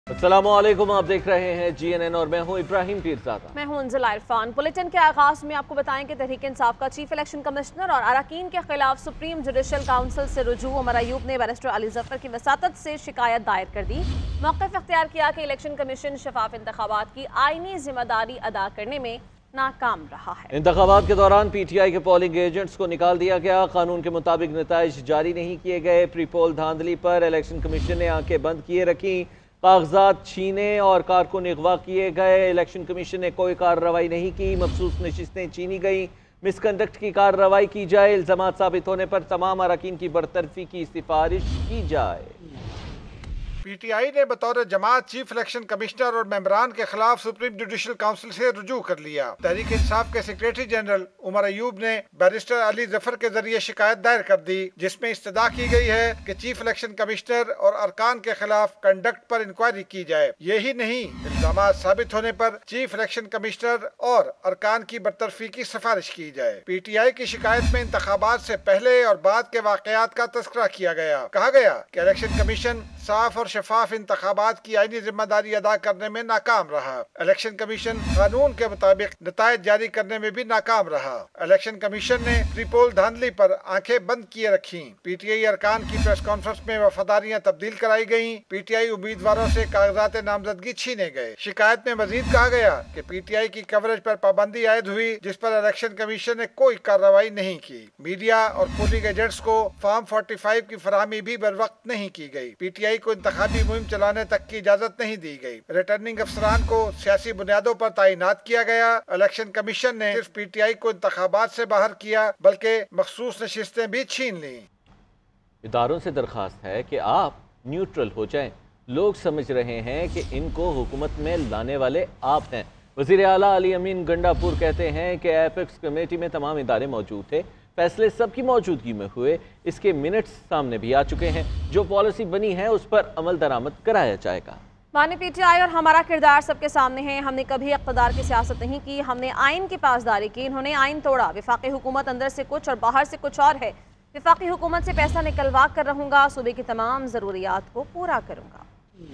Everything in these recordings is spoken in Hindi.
अस्सलामुअलैकुम, आप देख रहे हैं GNN और मैं हूं इब्राहिम पीरज़ादा। मैं हूं अंजुला इरफान। बुलेटिन के आगाज में आपको बताएं कि तहरीक इंसाफ का चीफ इलेक्शन कमिश्नर और अरकान के खिलाफ सुप्रीम जुडिशल काउंसिल से रुजू उमर अयूब ने बैरिस्टर अली जफर की वसातत से शिकायत दायर कर दी। मौक़िफ़ इख्तियार किया कि इलेक्शन कमीशन शफाफ इंतखाबात की आईनी जिम्मेदारी अदा करने में नाकाम रहा है। इंतखाबात के दौरान PTI के पोलिंग एजेंट्स को निकाल दिया गया। कानून के मुताबिक नताइज जारी नहीं किए गए। प्री पोल धांधली पर इलेक्शन कमीशन ने आंखें बंद किए रखी। कागजात छीने और कारकुन अगवा किए गए। इलेक्शन कमीशन ने कोई कार्रवाई नहीं की। मखसूस नशिस्तें छीनी गई। मिसकंडक्ट की कार्रवाई की जाए। इल्जामात साबित होने पर तमाम अरकान की बरतरफी की सिफारिश की जाए। PTI ने बतौर जमात चीफ इलेक्शन कमिश्नर और मेंबरान के खिलाफ सुप्रीम जुडिशल काउंसिल से रुजू कर लिया। तहरीक इंसाफ के सेक्रेटरी जनरल उमर अयूब ने बैरिस्टर अली जफर के जरिए शिकायत दायर कर दी, जिसमें इस्तदा की गई है कि चीफ इलेक्शन कमिश्नर और अरकान के खिलाफ कंडक्ट पर इंक्वायरी की जाए। यही नहीं, इल्जामात साबित होने पर चीफ इलेक्शन कमिश्नर और अरकान की बरतरफी की सिफारिश की जाए। PTI की शिकायत में इंतखाबात से पहले और बाद के वाकयात का तस्करा किया गया। कहा गया कि इलेक्शन कमीशन साफ और शफाफ इंतखाबात की आईनी जिम्मेदारी अदा करने में नाकाम रहा। इलेक्शन कमीशन कानून के मुताबिक नतायज जारी करने में भी नाकाम रहा। इलेक्शन कमीशन ने प्री पोल धांधली पर आंखें बंद किए रखी। PTI अरकान की प्रेस कॉन्फ्रेंस में वफादारियां तब्दील कराई गयी। PTI उम्मीदवारों से कागजात नामजदगी छीने गए। शिकायत में मजीद कहा गया कि PTI की कवरेज पर पाबंदी आयद हुई, जिस पर इलेक्शन कमीशन ने कोई कार्रवाई नहीं की। मीडिया और पोलिंग एजेंट्स को फॉर्म 45 की फराहमी भी बर वक्त नहीं की गई। PTI को इंतखाबी मुहिम चलाने तक की इजाजत नहीं दी गई। रिटर्निंग अफसरान को सियासी बुनियादों पर तैनात किया गया। इलेक्शन कमीशन ने सिर्फ PTI को इंतखाबात से बाहर किया, बल्कि मखसूस नशिस्तें भी छीन ली। इदारों से दरख्वास्त है कि आप न्यूट्रल हो जाएं। लोग समझ रहे हैं कि इनको हुकूमत में लाने वाले आप हैं। वज़ीर आला अली अमीन गंडापुर कहते हैं कि एपेक्स कमेटी में तमाम इदारे मौजूद थे, फैसले सबकी मौजूदगी में हुए। इसके मिनट्स सामने भी आ चुके हैं। जो पॉलिसी बनी है उस पर अमल दरामद कराया जाएगा। माने PTI और हमारा किरदार सबके सामने है। हमने कभी इक़्तिदार की सियासत नहीं की, हमने आइन की पासदारी की। इन्होंने आइन तोड़ा। वफाकी हुकूमत अंदर से कुछ और बाहर से कुछ और है। वफाकी हुकूमत से पैसा निकलवा कर रहूँगा, सूबे की तमाम ज़रूरियात को पूरा करूँगा।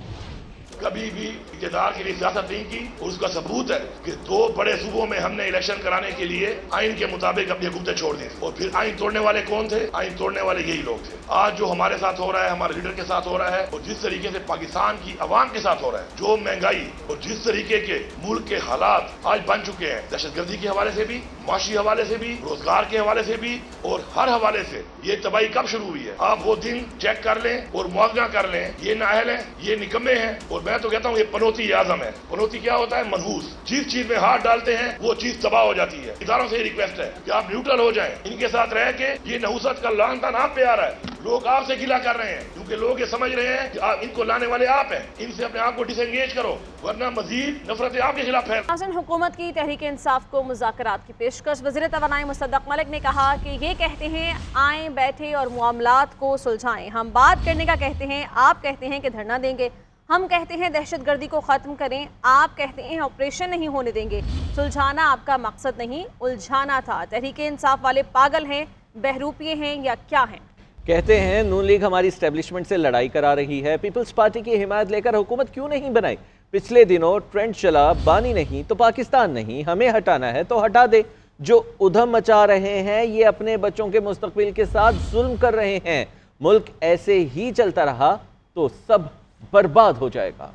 कभी भी इक़्तिदार के लिए सियासत नहीं की और उसका सबूत है कि 2 बड़े सूबों में हमने इलेक्शन कराने के लिए आइन के मुताबिक अपनी हुकूमतें छोड़ दी और फिर आइन तोड़ने वाले कौन थे? आइन तोड़ने वाले यही लोग थे। आज जो हमारे साथ हो रहा है, हमारे लीडर के साथ हो रहा है और जिस तरीके से पाकिस्तान की अवाम के साथ हो रहा है, जो महंगाई और जिस तरीके के मुल्क के हालात आज बन चुके हैं, दहशतगर्दी के हवाले से भी, माशी हवाले से भी, रोजगार के हवाले से भी और हर हवाले से ये तबाही कब शुरू हुई है? आप वो दिन चेक कर लें और मुआवजा कर लें। ये नाअहल है, ये निकम्मे हैं और मैं तो कहता हूँ ये पनौती आजम है। पनौती क्या होता है? मनहूस। जिस चीज में हाथ डालते हैं वो चीज तबाह हो जाती है। इदारों से रिक्वेस्ट है कि आप न्यूट्रल हो जाएं। इनके साथ रह के ये नहुसत का लानतान आप पे आ रहा है। लोग आपसे गिला कर रहे हैं क्योंकि लोग ये समझ रहे हैं कि आप इनको लाने वाले आप हैं। इनसे अपने आप को डिसएंगेज करो वरना मजीद नफरतें आपके खिलाफ है। हुकूमत की तहरीक इंसाफ को मुज़ाकरात की पेशकश। वज़ीर तवानाई मुसद्दक़ मलिक ने कहा कि ये कहते हैं आए बैठे और मामलात को सुलझाएं। हम बात करने का कहते हैं, आप कहते हैं कि धरना देंगे। हम कहते हैं दहशतगर्दी को ख़त्म करें, आप कहते हैं ऑपरेशन नहीं होने देंगे। सुलझाना आपका मकसद नहीं, उलझाना था। तहरीक इंसाफ वाले पागल हैं, बहरूपिये हैं या क्या हैं? कहते हैं नून लीग हमारी इस्टेब्लिशमेंट से लड़ाई करा रही है। पीपल्स पार्टी की हिमायत लेकर हुकूमत क्यों नहीं बनाई? पिछले दिनों ट्रेंड चला, बानी नहीं तो पाकिस्तान नहीं, हमें हटाना है तो हटा दे। जो उधम मचा रहे हैं ये अपने बच्चों के मुस्तकबिल के साथ जुल्म कर रहे हैं। मुल्क ऐसे ही चलता रहा तो सब बर्बाद हो जाएगा।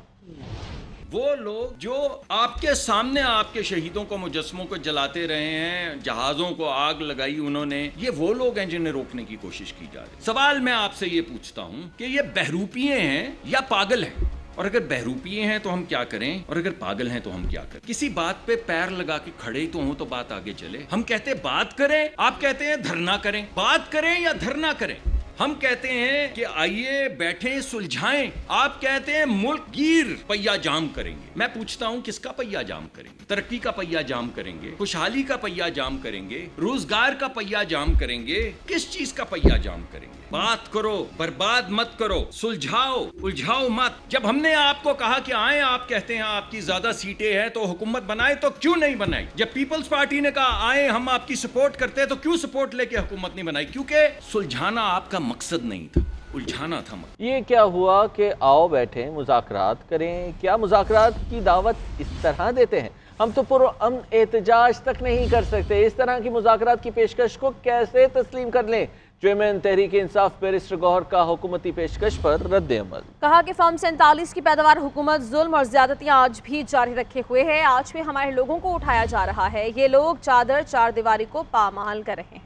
वो लोग जो आपके सामने आपके शहीदों को, मुजस्मों को जलाते रहे हैं, जहाजों को आग लगाई उन्होंने, ये वो लोग हैं जिन्हें रोकने की कोशिश की जा रही है। सवाल मैं आपसे ये पूछता हूं कि ये बहरूपिये हैं या पागल हैं? और अगर बहरूपिये हैं तो हम क्या करें और अगर पागल हैं तो हम क्या करें? किसी बात पे पैर लगा के खड़े तो हो तो बात आगे चले। हम कहते बात करें, आप कहते हैं धरना करें। बात करें या धरना करें? हम कहते हैं कि आइए बैठें सुलझाएं, आप कहते हैं मुल्क गिर पहिया जाम करेंगे। मैं पूछता हूं किसका पहिया जाम करेंगे? तरक्की का पहिया जाम करेंगे, खुशहाली का पहिया जाम करेंगे, रोजगार का पहिया जाम करेंगे, किस चीज का पहिया जाम करेंगे? बात करो, बर्बाद मत करो, सुलझाओ, उलझाओ मत। जब हमने आपको कहा कि आए, आप कहते हैं आपकी ज्यादा सीटें हैं तो हुकूमत बनाए, तो क्यों नहीं बनाई? जब पीपल्स पार्टी ने कहा आए हम आपकी सपोर्ट करते हैं तो क्यों सपोर्ट लेके हुकूमत नहीं बनाई? क्योंकि सुलझाना आपका मकसद नहीं था। उलझाना था। ये क्या हुआ कि आओ बैठे मुज़ाकरात करें, क्या मुज़ाकरात की दावत इस तरह देते हैं? हम तो पुरअमन एहतजाज तक नहीं कर सकते, इस तरह की मुज़ाकरात की पेशकश को कैसे तस्लीम कर लें? चेयरमैन तहरीक इंसाफ बैरिस्टर गौहर का हुकूमती पेशकश पर रद्द अमल। कहा कि फॉर्म 47 की पैदावार हुकूमत जुल्म और ज्यादतियां आज भी जारी रखे हुए है। आज भी हमारे लोगों को उठाया जा रहा है। ये लोग चादर चार दीवारी को पामाल कर रहे हैं।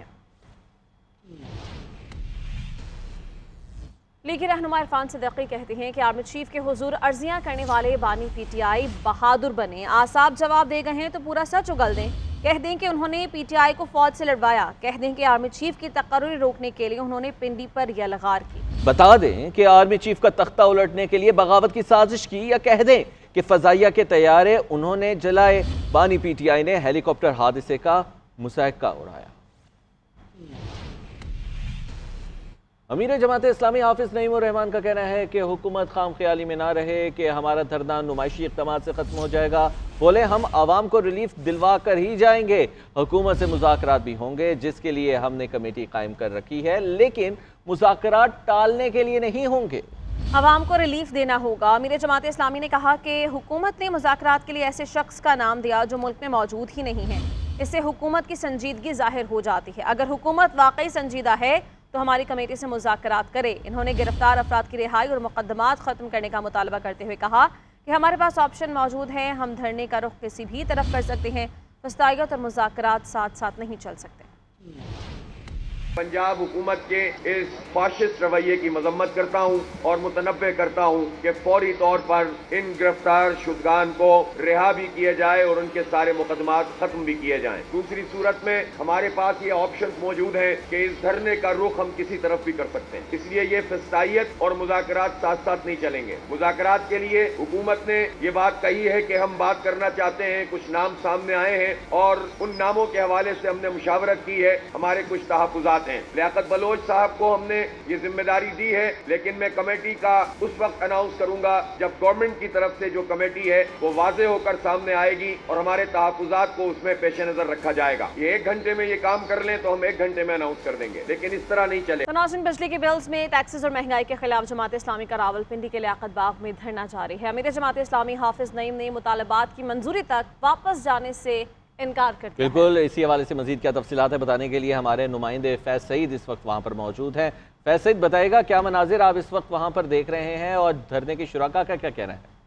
लीगी रहनुमा इरफान सिद्दीकी कहते हैं कि आर्मी चीफ के हुजूर अर्जियां करने वाले बानी पीटीआई बहादुर बने, आसाब जवाब दे गए हैं तो पूरा सच उगल दें। कह दें कि उन्होंने पीटीआई को फौज से लड़वाया। कह दें कि आर्मी चीफ की तकर्री रोकने के लिए उन्होंने पिंडी पर यलगार की। बता दें कि आर्मी चीफ का तख्ता उलटने के लिए बगावत की साजिश की, या कह दें कि फजाइया के तैयारे उन्होंने जलाए। बानी पीटीआई ने हेलीकॉप्टर हादसे का मुसाहिका उड़ाया। अमीर जमात इस्लामी हाफिज नईम उर रहमान का कहना है कि हुकूमत खाम ख्याली में ना रहे कि हमारा धरना नुमाइशी इक़दामात से ख़त्म हो जाएगा। बोले हम आवाम को रिलीफ दिलवा कर ही जाएंगे। हुकूमत से मुज़ाकरात भी होंगे जिसके लिए हमने कमेटी कायम कर रखी है, लेकिन मुज़ाकरात टालने के लिए नहीं होंगे। आवाम को रिलीफ देना होगा। अमीर जमात इस्लामी ने कहा कि हुकूमत ने मुज़ाकरात के लिए ऐसे शख्स का नाम दिया जो मुल्क में मौजूद ही नहीं है। इससे हुकूमत की संजीदगी जाहिर हो जाती है। अगर हुकूमत वाकई संजीदा है तो हमारी कमेटी से मुज़ाकरात करे। इन्होंने गिरफ्तार अफराद की रिहाई और मुकदमात ख़त्म करने का मुतालबा करते हुए कहा कि हमारे पास ऑप्शन मौजूद हैं, हम धरने का रुख किसी भी तरफ कर सकते हैं। फस्तायत और मुज़ाकरात साथ साथ नहीं चल सकते। पंजाब हुकूमत के इस फाशिस्ट रवैये की मजम्मत करता हूँ और मुतनब्बे करता हूँ कि फौरी तौर पर इन गिरफ्तार शुदगान को रिहा भी किया जाए और उनके सारे मुकदमात खत्म भी किए जाएं। दूसरी सूरत में हमारे पास ये ऑप्शन मौजूद हैं कि इस धरने का रुख हम किसी तरफ भी कर सकते हैं। इसलिए ये फस्तायत और मुज़ाकरात साथ साथ नहीं चलेंगे। मुज़ाकरात के लिए हुकूमत ने ये बात कही है कि हम बात करना चाहते हैं, कुछ नाम सामने आए हैं और उन नामों के हवाले से हमने मुशावरत की है। हमारे कुछ तहफ़्फ़ुज़ात हैं। लियाकत बलोच साहब को हमने ये जिम्मेदारी दी है, लेकिन मैं कमेटी का उस वक्त अनाउंस करूंगा जब गवर्नमेंट की तरफ से जो कमेटी है वो वाजे होकर सामने आएगी और हमारे तहफ़्फ़ुज़ात को उसमें पेश नजर रखा जाएगा। ये 1 घंटे में ये काम कर लें तो हम 1 घंटे में अनाउंस कर देंगे, लेकिन इस तरह नहीं चले। नाज़रीन, बिजली के बिल्स में टैक्सेस और महंगाई के खिलाफ जमात इस्लामी का रावलपिंडी के लियाकत बाग में धरना जारी है। अमीर जमात इस्लामी हाफिज नईम ने मुतालबात की मंजूरी तक वापस जाने से इनकार कर दिया। बिल्कुल, इसी हवाले से मजीद क्या तफसीलात है बताने के लिए हमारे नुमाइंदे फैज सईद इस वक्त वहाँ पर मौजूद हैं। फैज सईद, बताइएगा क्या मनाजिर आप इस वक्त वहाँ पर देख रहे हैं और धरने की शुराका का क्या कहना है?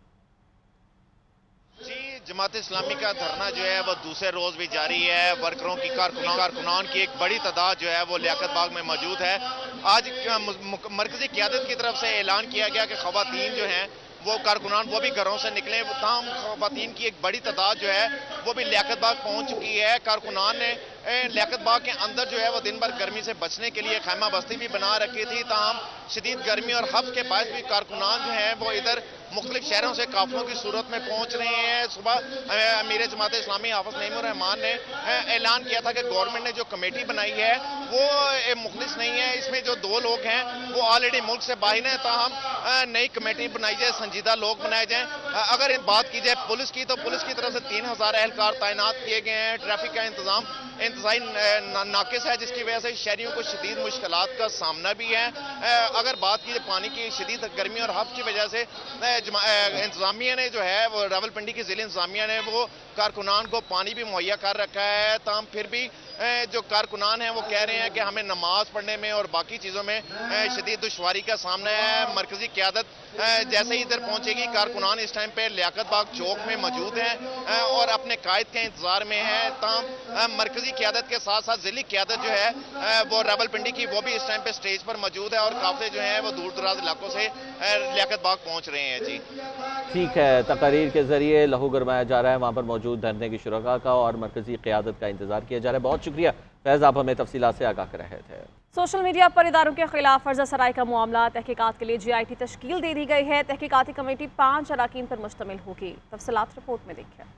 जमात इस्लामी का धरना जो है वो दूसरे रोज भी जारी है। वर्करों की कारकुनान की एक बड़ी तादाद जो है वो लियाकत बाग में मौजूद है। आज मरकजी क़यादत की तरफ से ऐलान किया गया कि ख़वातीन जो हैं वो कारकुनान वो भी घरों से निकले। तमाम ख़वातीन की एक बड़ी तादाद जो है वो भी लियाकत बाग पहुंच चुकी है। कारकुनान ने लियाकत बाग के अंदर जो है वो दिन भर गर्मी से बचने के लिए खैमा बस्ती भी बना रखी थी। ताहम शदीद गर्मी और हफ्स के बाद भी कारकुनान जो है वो इधर मुख्तलिफ शहरों से काफिलों की सूरत में पहुंच रहे हैं। सुबह अमीर जमात इस्लामी हाफिज नईम उर रहमान ने ऐलान किया था कि गवर्नमेंट ने जो कमेटी बनाई है वो मुखलिस नहीं है। इसमें जो 2 लोग हैं वो ऑलरेडी मुल्क से बाहर हैं। ताहम नई कमेटी बनाई जाए, संजीदा लोग बनाए जाएं। अगर बात की जाए पुलिस की तो पुलिस की तरफ से 3000 एहलकार तैनात किए गए हैं। ट्रैफिक का इंतजाई नाकिस है, जिसकी वजह से शहरियों को शदीद मुश्किलात का सामना भी है। अगर बात की जाए पानी की शदीद गर्मी और हफ्स की वजह से इंतजामिया ने जो है वो रावलपिंडी की जिले इंतजामिया ने वो कारकुनान को पानी भी मुहैया कर रखा है। ताम फिर भी जो कारकुनान हैं वो कह रहे हैं कि हमें नमाज पढ़ने में और बाकी चीज़ों में शदीद दुश्वारी का सामना है। मरकजी क़यादत जैसे ही इधर पहुंचेगी, कारकुनान इस टाइम पे लियाकत बाग चौक में मौजूद हैं और अपने कायद के इंतजार में है। ताम मरकजी क़यादत के साथ साथ ज़िली क़यादत जो है वो रावलपिंडी की वो भी इस टाइम पे स्टेज पर मौजूद है और काफ़िले जो है वो दूर दराज इलाकों से लियाकत बाग पहुँच रहे हैं। जी ठीक है, तकारीर के जरिए लहू गरमाया जा रहा है वहाँ पर मौजूद धरने की शुरका का और मरकजी क़यादत का इंतजार किया जा रहा है। बहुत शुक्रिया फैज़, आप हमें तफसीलात से आगाह कर रहे थे। सोशल मीडिया पर इदारों के खिलाफ फर्जा सराय का मामला, तहकीकात के लिए GIT तश्कील दे दी गई है। तहकीकाती कमेटी 5 अराकीन पर मुश्तमिल होगी। तफसीलात रिपोर्ट में देखिए।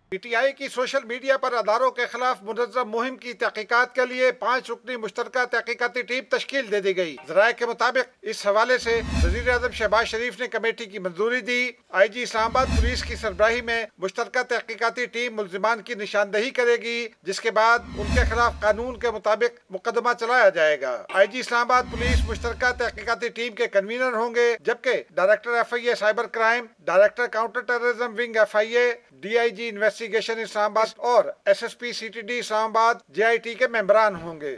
PTI की सोशल मीडिया पर अदारों के खिलाफ मुनज़्ज़म मुहिम की तहकीकात के लिए 5 रुकनी मुश्तरका तहकीकाती टीम तश्कील दे दी गई। ज़राए के मुताबिक इस हवाले से वज़ीर आज़म शहबाज शरीफ ने कमेटी की मंजूरी दी। IG इस्लामाबाद पुलिस की सरबराही में मुश्तरका तहकीकाती टीम मुल्ज़िमान की निशानदही करेगी, जिसके बाद उनके खिलाफ कानून के मुताबिक मुकदमा चलाया जाएगा। IG इस्लामाबाद पुलिस मुश्तरका तहकीकाती टीम के कन्वीनर होंगे, जबकि director FIA cyber crime, director counter terrorism wing FIA, DIG investigation Islamabad और SSP CTD इस्लामाबाद JIT के मेंबरान होंगे।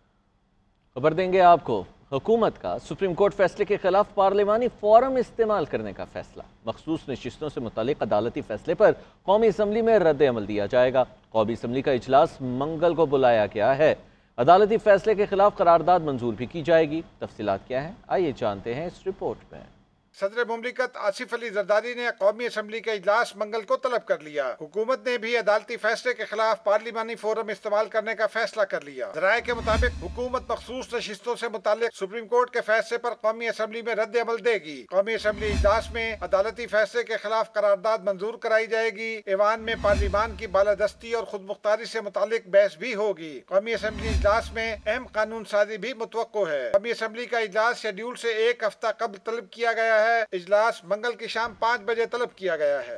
खबर देंगे आपको हुकूमत का सुप्रीम कोर्ट फैसले के खिलाफ पार्लिमानी फोरम इस्तेमाल करने का फैसला। मखसूस नशिस्तों से मुतालिक अदालती फैसले पर कौमी असम्बली में रद्द अमल दिया जाएगा। कौमी असम्बली का इजलास मंगल को बुलाया गया है। अदालती फैसले के खिलाफ करारदाद मंजूर भी की जाएगी। तफसीलात क्या है, आइए जानते हैं इस रिपोर्ट में। सदर मुमलिकत आसिफ अली जरदारी ने कौमी असम्बली का इजलास मंगल को तलब कर लिया। हुकूमत ने भी अदालती फैसले के खिलाफ पार्लिमानी फोरम इस्तेमाल करने का फैसला कर लिया। ज़राए के मुताबिक हुकूमत मखसूस नशिस्तों से मुतालिक सुप्रीम कोर्ट के फैसले पर कौमी असम्बली में रद्द अमल देगी। कौमी असम्बली इजलास में अदालती फैसले के खिलाफ करारदाद मंजूर कराई जाएगी। ईवान में पार्लिमान की बालादस्ती और खुद मुख्तारी से मुतालिक बहस भी होगी। कौमी असम्बली इजलास में अहम कानून साजी भी मुतवक्को है। कौमी असम्बली का इजलास शेड्यूल से 1 हफ्ता कबल तलब किया गया है। इजलास मंगल की शाम 5 बजे तलब किया गया है।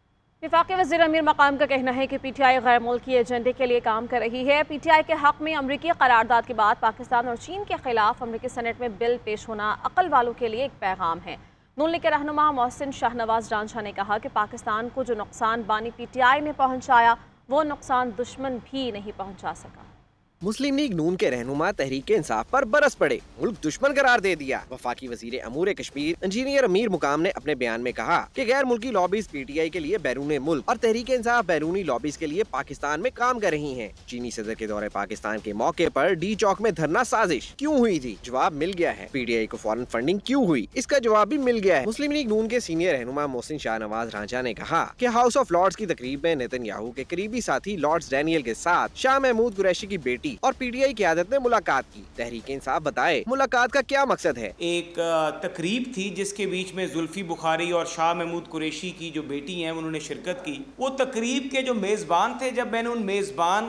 वफाकी वज़ीर अमीर मकाम का कहना है कि PTI गैर मुल्की एजेंडे के लिए काम कर रही है। PTI के हक में अमरीकी करारदाद के बाद पाकिस्तान और चीन के खिलाफ अमरीकी सेनेट में बिल पेश होना अक्ल वालों के लिए एक पैगाम है। नून लीग के रहनुमा मोहसिन शाहनवाज रांझा ने कहा कि पाकिस्तान को जो नुकसान बानी PTI ने पहुँचाया वो नुकसान दुश्मन भी नहीं पहुँचा सका। मुस्लिम लीग नून के रहनुमा तहरीक इंसाफ पर बरस पड़े, मुल्क दुश्मन करार दे दिया। वफाकी वजीर अमूर कश्मीर इंजीनियर अमीर मुकाम ने अपने बयान में कहा कि गैर मुल्की लॉबीज PTI के लिए बैरून मुल्क और तहरीक इंसाफ बैरूनी लॉबीज के लिए पाकिस्तान में काम कर रही हैं। चीनी सदर के दौरे पाकिस्तान के मौके पर डी चौक में धरना साजिश क्यों हुई थी? जवाब मिल गया है। PTI को फॉरेन फंडिंग क्यों हुई? इसका जवाब भी मिल गया है। मुस्लिम लीग नून के सीनियर रहनुमा मोहसिन शाहनवाज रांझा ने कहा कि हाउस ऑफ लॉर्ड्स की तकरीब में नेतन्याहू के करीबी साथी लॉर्ड्स डैनियल के साथ शाह महमूद कुरैशी की बेटी और PTI की क़यादत ने मुलाकात की। तहरीक इंसाफ बताए मुलाकात का क्या मकसद है? एक तकरीब थी जिसके बीच में जुल्फी बुखारी और शाह महमूद कुरैशी की जो बेटी हैं उन्होंने शिरकत की। वो तकरीब के जो मेज़बान थे, जब मैंने उन मेज़बान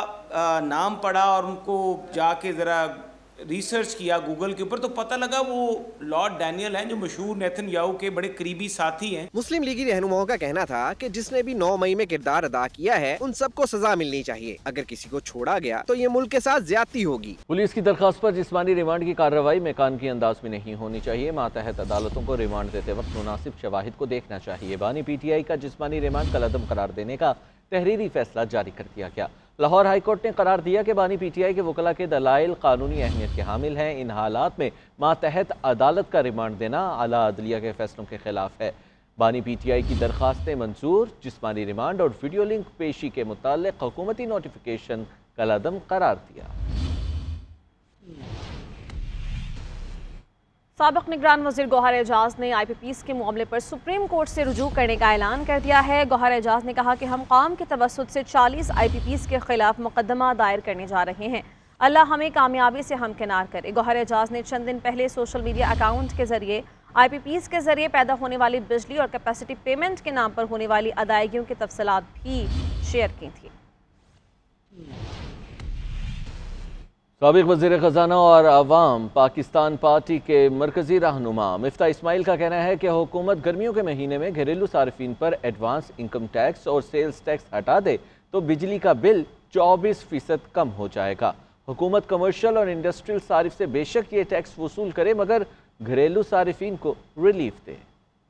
का नाम पढ़ा और उनको जाके ज़रा रिसर्च किया गूगल के ऊपर, तो पता लगा वो लॉर्ड डैनियल हैं जो मशहूर नेतन्याहू के बड़े करीबी साथी हैं। मुस्लिम लीगी रहनुमाओं का कहना था कि जिसने भी 9 मई में किरदार अदा किया है उन सबको सजा मिलनी चाहिए। अगर किसी को छोड़ा गया तो ये मुल्क के साथ ज्यादती होगी। पुलिस की दरखास्त पर जिस्मानी रिमांड की कार्रवाई मेकान की अंदाज में नहीं होनी चाहिए। मातहत अदालतों को रिमांड देते वक्त मुनासिब शवाहिद को देखना चाहिए। बानी PTI का जिस्मानी रिमांड कलअदम करार देने का तहरीरी फैसला जारी कर दिया गया। लाहौर हाई कोर्ट ने करार दिया कि बानी PTI के वकला के दलाइल कानूनी अहमियत के हामिल हैं। इन हालात में मातहत अदालत का रिमांड देना आला अदलिया के फैसलों के खिलाफ है। बानी PTI की दरखास्तें मंजूर, जिस्मानी रिमांड और वीडियो लिंक पेशी के मुताल्लिक हुकूमती नोटिफिकेशन कलअदम करार दिया। साबिक निगरान वज़ीर गौहर एजाज ने IPPs के मामले पर सुप्रीम कोर्ट से रुजू करने का ऐलान कर दिया है। गौहर एजाज ने कहा कि हम कौम के तवस्सुत से 40 IPPs के खिलाफ मुकदमा दायर करने जा रहे हैं। अल्लाह हमें कामयाबी से हमकिनार करे। गौहर एजाज ने चंद दिन पहले सोशल मीडिया अकाउंट के जरिए IPPs के जरिए पैदा होने वाली बिजली और कैपेसिटी पेमेंट के नाम पर होने वाली अदायगियों की तफसीलात भी शेयर की थी। साबिक वज़ीर ख़ज़ाना और अवाम पाकिस्तान पार्टी के मरकज़ी रहनुमा मिफ्ता इस्माइल का कहना है कि हुकूमत गर्मियों के महीने में घरेलू सार्फिन पर एडवांस इनकम टैक्स और सेल्स टैक्स हटा दे तो बिजली का बिल 24% कम हो जाएगा। हुकूमत कमर्शियल और इंडस्ट्रियल सारिफ से बेशक ये टैक्स वसूल करे मगर घरेलू सारिफिन को रिलीफ दे।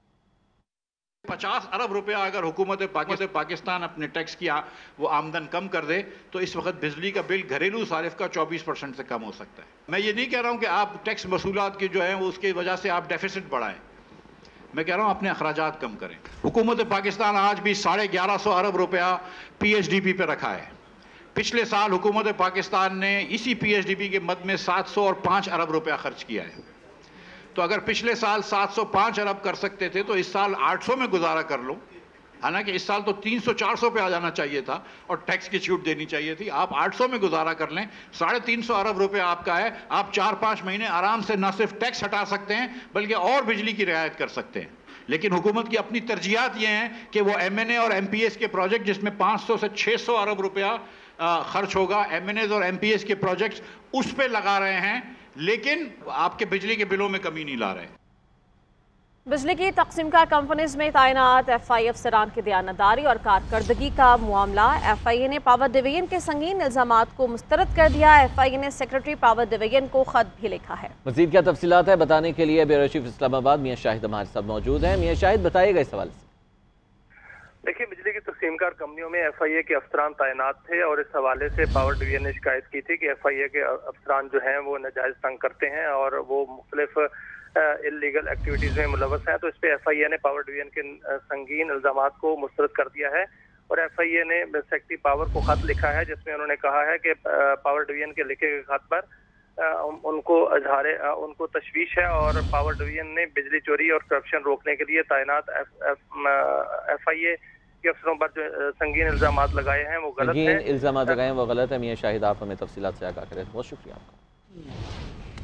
50 अरब रुपया अगर हुकूमत पाकिस्तान अपने टैक्स की वो आमदन कम कर दे तो इस वक्त बिजली का बिल घरेलू सारिफ का 24% से कम हो सकता है। मैं ये नहीं कह रहा हूँ कि आप टैक्स वसूलात की जो है वो उसकी वजह से आप डेफिसिट बढ़ाएं, मैं कह रहा हूँ अपने अखराजात कम करें। हुकूमत पाकिस्तान आज भी 1150 अरब रुपया PHDP पे रखा है। पिछले साल हुकूमत पाकिस्तान ने इसी PHDP के मद में 705 अरब रुपया खर्च किया है। तो अगर पिछले साल 705 अरब कर सकते थे तो इस साल 800 में गुजारा कर लो। हालांकि इस साल तो 300-400 पे आ जाना चाहिए था और टैक्स की छूट देनी चाहिए थी। आप 800 में गुजारा कर लें, 350 अरब रुपए आपका है। आप 4-5 महीने आराम से न सिर्फ टैक्स हटा सकते हैं बल्कि और बिजली की रियायत कर सकते हैं। लेकिन हुकूमत की अपनी तरजीहात ये हैं कि वो MNA और MPS के प्रोजेक्ट जिसमें 500 से 600 अरब रुपया खर्च होगा, MNAs और MPS के प्रोजेक्ट्स उस पे लगा रहे हैं, लेकिन आपके बिजली के बिलों में कमी नहीं ला रहे। बिजली की तकसीम का कंपनीज में तैनात FI अफसरान की दयानतदारी और कारकर्दगी का मामला। FIA ने पावर डिवीजन के संगीन इल्जामात को मुस्तरद कर दिया। FIA ने सेक्रेटरी पावर डिवीजन को खत भी लिखा है। मजीद क्या तफसीलात है बताने के लिए ब्यूरो चीफ इस्लामाबाद मियां शाहिद हमारे साथ मौजूद हैं। मियां शाहिद, बताइएगा इस सवाल से। देखिए, बिजली की तकसीमकार कंपनियों में FIA के अफसरान तैनात थे और इस हवाले से पावर डिवीजन ने शिकायत की थी कि FIA के अफसरान जो हैं वो नाजायज तंग करते हैं और वो मुख्तलिफ इल्लीगल एक्टिविटीज में मुलव्वस हैं। तो इस पे FIA ने पावर डिवीजन के संगीन इल्जामात को मुस्तरद कर दिया है और FIA ने सेक्रेटरी पावर को खत लिखा है जिसमें उन्होंने कहा है कि पावर डिवीजन के लिखे गए खत पर उनको तशवीश है और पावर डिवीजन ने बिजली चोरी और करप्शन रोकने के लिए तैनात FIA के अफसरों पर जो संगीन इल्जामात लगाए हैं वो गलत हैं। इल्जामात लगाए हैं वो गलत है। मियां शाहिद, आप हमें तफसीलात से आगाह करें, बहुत शुक्रिया आपका।